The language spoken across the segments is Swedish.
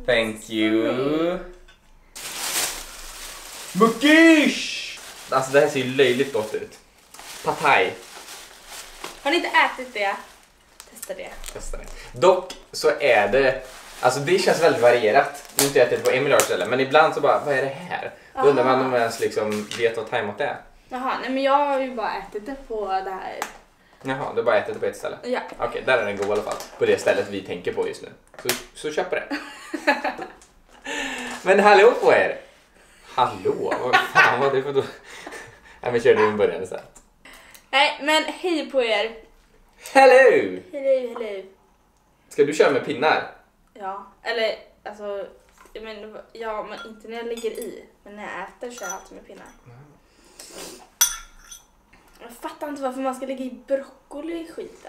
Thank you. Mukish! Alltså det här ser ju löjligt gott ut. Pad thai. Har ni inte ätit det? Testa det. Testa det. Dock så är det, alltså det känns väldigt varierat. Nu har inte ätit det på Emilars ställe, men ibland så bara, vad är det här? Då undrar man om man ens liksom vet vad thaimat är. Jaha, nej men jag har ju bara ätit det på det här. Jaha, du har bara ätit det på ett ställe? Ja. Okej, där är den god i alla fall. På det stället vi tänker på just nu. Så köper det. Men hallå på er! Hallå? Vad fan var det för då? Nej, men kör du i början istället. Nej, men hej på er! Hello! Hello. Ska du köra med pinnar? Ja, eller alltså, men inte när jag lägger i. Men när jag äter kör jag alltid med pinnar. Jag fattar inte varför man ska lägga i broccoli i skiten.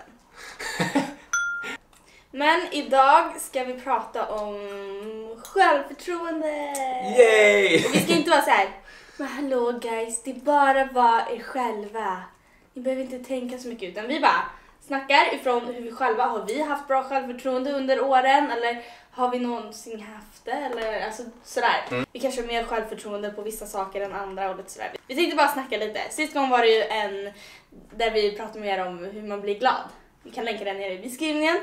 Men idag ska vi prata om självförtroende. Yay! Och vi ska inte vara så här, men hallå guys, det är bara vara er själva. Ni behöver inte tänka så mycket, utan vi bara snackar ifrån hur vi själva, har vi haft bra självförtroende under åren, eller har vi någonsin haft det, eller alltså sådär. Vi kanske har mer självförtroende på vissa saker än andra och lite sådär. Vi tänkte bara snacka lite. Sist gång var det ju en där vi pratade mer om hur man blir glad. Vi kan länka den nere i beskrivningen.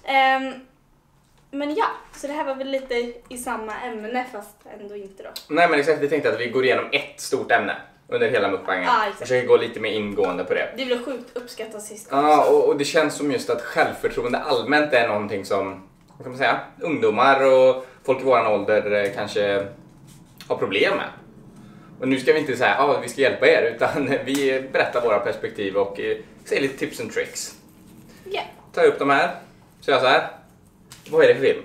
Men ja, så det här var väl lite i samma ämne fast ändå inte då. Nej men exakt, vi tänkte att vi går igenom ett stort ämne under hela mukbangen. Ja, och försöker gå lite mer ingående på det. Det blev sjukt uppskattat sist. Ja, och det känns som just att självförtroende allmänt är någonting som, vad kan man säga, ungdomar och folk i våran ålder kanske har problem med. Och nu ska vi inte säga vi ska hjälpa er, utan vi berättar våra perspektiv och säger lite tips and tricks. Ja. Ta upp de här, så jag så här. Vad är det för film?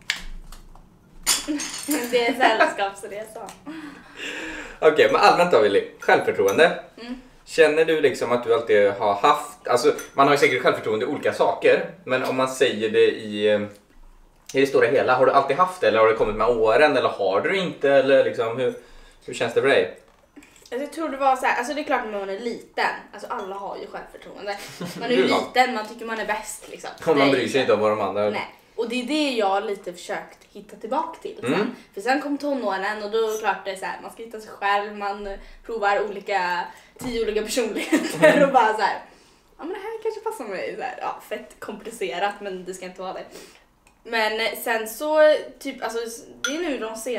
Det är sällskapsresa. Okej, men allmänt då Willy, självförtroende. Känner du liksom att du alltid har haft, alltså man har ju säkert självförtroende i olika saker, men om man säger det i det stora hela, har du alltid haft det eller har det kommit med åren eller har du inte, eller liksom hur känns det för dig? Jag tror det var så här, alltså det är klart när man är liten, alltså alla har ju självförtroende. Man är ju liten, man tycker man är bäst liksom. Och man bryr sig inte om vad de andra. Nej. Och det är det jag lite försökt hitta tillbaka till sen. För sen kom tonåren och då är det klart det är så här, man ska hitta sig själv, man provar 10 olika personligheter och bara så här, ja men det här kanske passar mig så här, ja, fett komplicerat men det ska inte vara det. Men sen så typ, alltså det är nu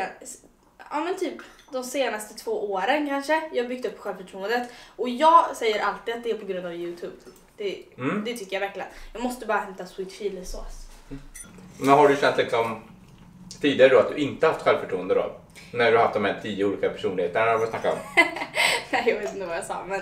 de senaste 2 åren kanske jag har byggt upp självförtroendet. Och jag säger alltid att det är på grund av YouTube. Det tycker jag verkligen. Jag måste bara hämta sweet chilisås. Men har du känt liksom tidigare då att du inte haft självförtroende då? När du har haft de här 10 olika personligheterna har vi snackat om? Nej, jag vet inte vad jag sa, men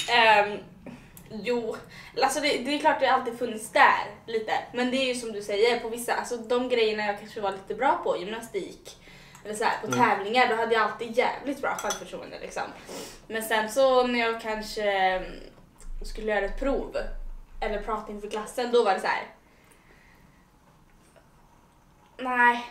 jo, alltså det är klart det har alltid funnits där lite. Men det är ju som du säger, på vissa, alltså de grejerna jag kanske var lite bra på, gymnastik eller så här, på tävlingar, då hade jag alltid jävligt bra självförtroende liksom. Men sen så när jag kanske skulle göra ett prov eller prata inför klassen, då var det så här. Nej.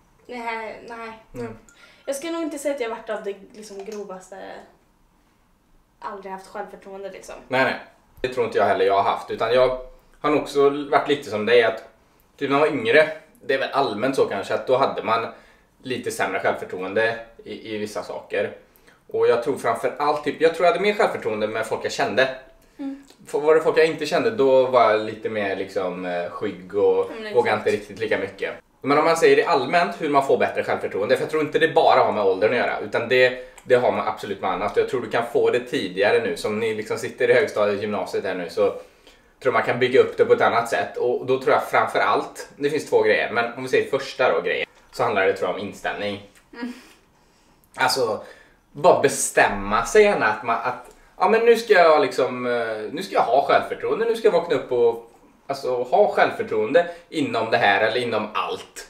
Jag ska nog inte säga att jag varit av det liksom grovaste, aldrig haft självförtroende liksom. Nej. Det tror inte jag heller jag har haft, utan jag har nog också varit lite som dig att typ när man var yngre, det är väl allmänt så kanske, att då hade man lite sämre självförtroende i vissa saker. Och jag tror framförallt, jag tror jag hade mer självförtroende med folk jag kände. Var det folk jag inte kände, då var jag lite mer liksom skygg och vågade inte riktigt lika mycket. Men om man säger det allmänt hur man får bättre självförtroende, för jag tror inte det bara har med åldern att göra, utan det har man absolut med annat. Jag tror du kan få det tidigare nu, som ni liksom sitter i högstadiet, gymnasiet här nu, så tror man kan bygga upp det på ett annat sätt. Och då tror jag framförallt, det finns 2 grejer, men om vi säger första då grejen, så handlar det tror jag om inställning. Alltså, bara bestämma sig gärna att ja men nu ska jag ha självförtroende, nu ska jag vakna upp och alltså ha självförtroende inom det här eller inom allt.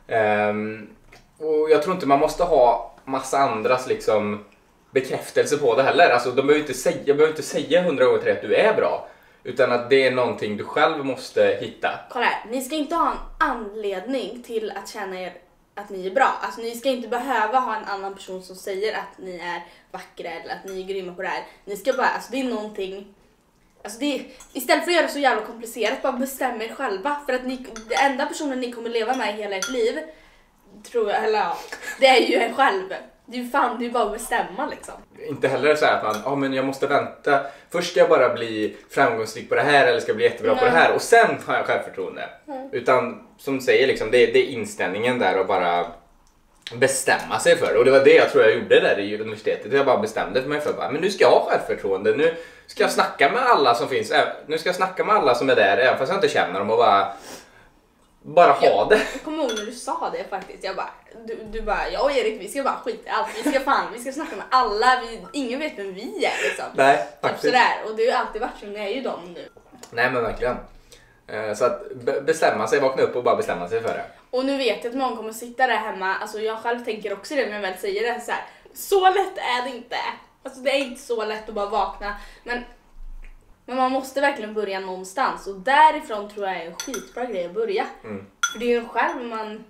Och jag tror inte man måste ha massa andras liksom bekräftelse på det heller. Alltså jag behöver inte säga 100 gånger till dig att du är bra, utan att det är någonting du själv måste hitta. Kolla här, ni ska inte ha en anledning till att känna er att ni är bra. Alltså ni ska inte behöva ha en annan person som säger att ni är vackra eller att ni är grymma på det här. Ni ska bara, alltså det är någonting. Alltså istället för att göra det så jävla komplicerat, bara bestämma er själva. För att det enda personen ni kommer leva med i hela ert liv, tror jag, eller ja, det är ju en själv. Det är ju fan, det är bara att bestämma liksom. Inte heller så här att man, men jag måste vänta. Först ska jag bara bli framgångsrik på det här eller ska jag bli jättebra på det här och sen har jag självförtroende. Utan som du säger liksom, det är inställningen där och bara bestämma sig för det. Och det var det jag tror jag gjorde där i universitetet. Jag bara bestämde för mig för att men nu ska jag ha självförtroende. Nu ska jag snacka med alla som finns. Nu ska jag snacka med alla som är där även fast jag inte känner dem och bara ha det. Jag kommer ihåg när du sa det faktiskt. Jag bara, du bara, jag och Erik, vi ska bara skita i allt. Vi ska snacka med alla. Ingen vet vem vi är liksom. Nej, faktiskt. Sådär. Och det har ju alltid varit så, ni är ju dem nu. Nej men verkligen. Så att bestämma sig, vakna upp och bara bestämma sig för det. Och nu vet jag att många kommer sitta där hemma. Alltså jag själv tänker också det när jag väl säger det så här. Så lätt är det inte. Alltså det är inte så lätt att bara vakna. Men man måste verkligen börja någonstans. Och därifrån tror jag är en skitbra grej att börja. För det är ju en själv man...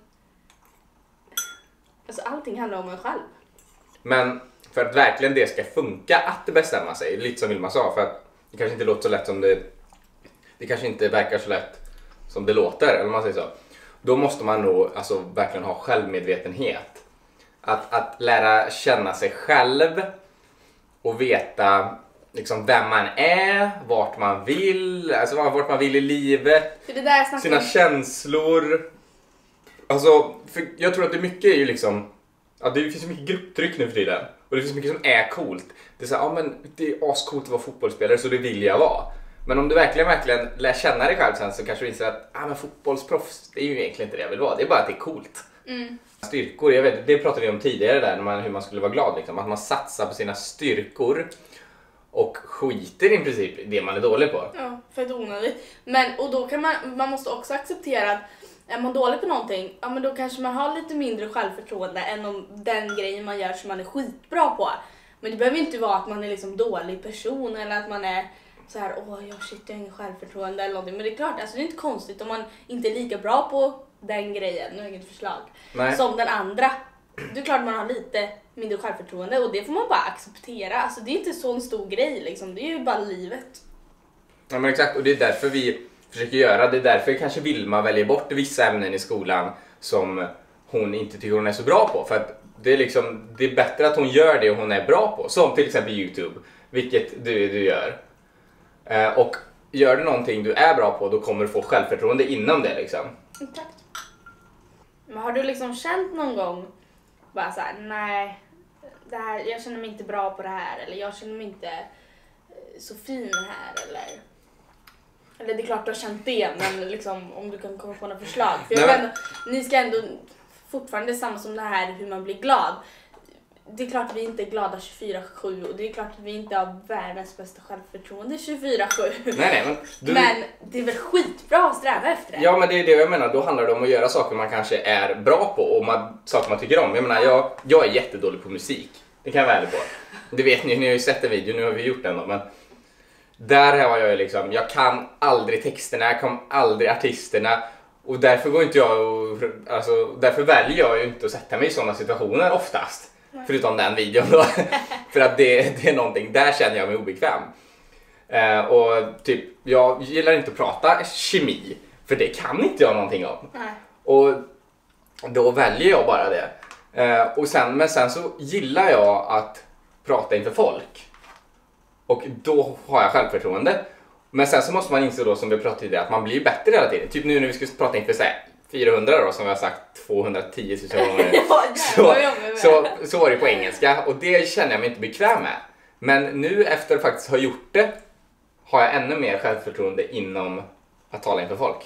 Alltså allting handlar om en själv. Men för att verkligen det ska funka att bestämma sig, lite som Vilma sa, för att det kanske inte låter så lätt som det kanske inte verkar så lätt som det låter, eller man säger så. Då måste man nog alltså verkligen ha självmedvetenhet. Att lära känna sig själv och veta liksom vem man är, vart man vill, alltså vart man vill i livet, för det där sina känslor. Alltså, för jag tror att det mycket är ju liksom, det finns så mycket grupptryck nu för tiden. Och det finns mycket som är coolt. Det är så här, men det är ascoolt att vara fotbollsspelare så det vill jag vara. Men om du verkligen lär känna dig själv sen så kanske du inser att men fotbollsproffs, det är ju egentligen inte det jag vill vara. Det är bara att det är coolt. Styrkor, jag vet, det pratade vi om tidigare där, hur man skulle vara glad liksom. Att man satsar på sina styrkor och skiter i princip det man är dålig på. Ja, för det är onödigt. Och då kan man måste också acceptera att är man dålig på någonting, ja men då kanske man har lite mindre självförtroende än om den grejen man gör som man är skitbra på. Men det behöver inte vara att man är liksom dålig person eller att man är så här, jag har ingen självförtroende eller någonting. Men det är klart, alltså det är inte konstigt om man inte är lika bra på den grejen, nu har jag inget förslag, som den andra. Det är klart man har lite mindre självförtroende och det får man bara acceptera. Alltså det är inte så en stor grej liksom, det är ju bara livet. Ja men exakt, och det är därför vi försöker göra, det är därför kanske Vilma väljer bort vissa ämnen i skolan som hon inte tycker hon är så bra på. För att det är bättre att hon gör det hon är bra på, som till exempel YouTube, vilket du gör. Och gör du någonting du är bra på, då kommer du få självförtroende inom det liksom. Exakt. Men har du liksom känt någon gång bara så här, nej, jag känner mig inte bra på det här, eller jag känner mig inte så fin här, eller det är klart du har känt det, men liksom om du kan komma på några förslag. För ni ska ändå fortfarande samma som det här hur man blir glad. Det är klart att vi inte är glada 24/7 och det är klart att vi inte har världens bästa självförtroende 24/7. Nej, men det är väl skitbra att sträva efter det. Ja, men det är det jag menar. Då handlar det om att göra saker man kanske är bra på och saker man tycker om. Jag menar, jag är jättedålig på musik. Det kan jag vara ärlig på. Det vet ni har ju sett en video, nu har vi gjort den då, men där har jag liksom, jag kan aldrig texterna, jag kan aldrig artisterna. Och därför därför väljer jag ju inte att sätta mig i sådana situationer oftast. Förutom den videon då. För att det är någonting, där känner jag mig obekväm. Och typ, jag gillar inte att prata kemi. För det kan inte jag någonting om. Nej. Och då väljer jag bara det. Men sen så gillar jag att prata inför folk. Och då har jag självförtroende. Men sen så måste man inse då, som vi pratade tidigare, att man blir bättre hela tiden. Typ nu när vi ska prata inför 400 då, som jag har sagt 210 000 gånger. Så var det på engelska. Och det känner jag mig inte bekväm med. Men nu efter att faktiskt ha gjort det, har jag ännu mer självförtroende inom att tala inför folk.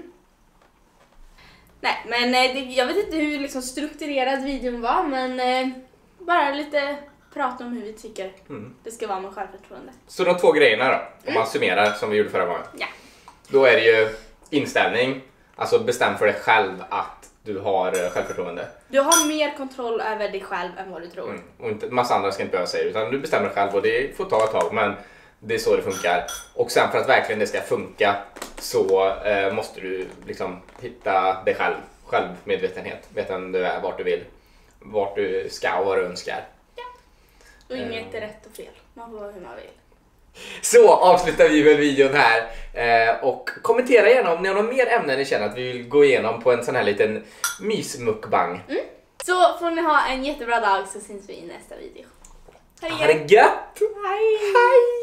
Nej, men jag vet inte hur liksom strukturerad videon var, men bara lite prata om hur vi tycker det ska vara med självförtroende. Så de 2 grejerna då, om man summerar som vi gjorde förra gången. Ja. Då är det ju inställning, alltså bestäm för dig själv att du har självförtroende. Du har mer kontroll över dig själv än vad du tror. Och inte, massa andra ska inte behöva säga, utan du bestämmer själv och det får ta ett tag, men det är så det funkar. Och sen för att verkligen det ska funka så måste du liksom hitta dig själv, självmedvetenhet, veta vem du är, vart du vill, vart du ska och vad du önskar. Och inget är rätt och fel, man får vara hur man vill. Så avslutar vi väl videon här. Och kommentera gärna om ni har några mer ämnen ni känner att vi vill gå igenom på en sån här liten mysmukbang. Så får ni ha en jättebra dag, så syns vi i nästa video. Ha det gött! Hej! Hej!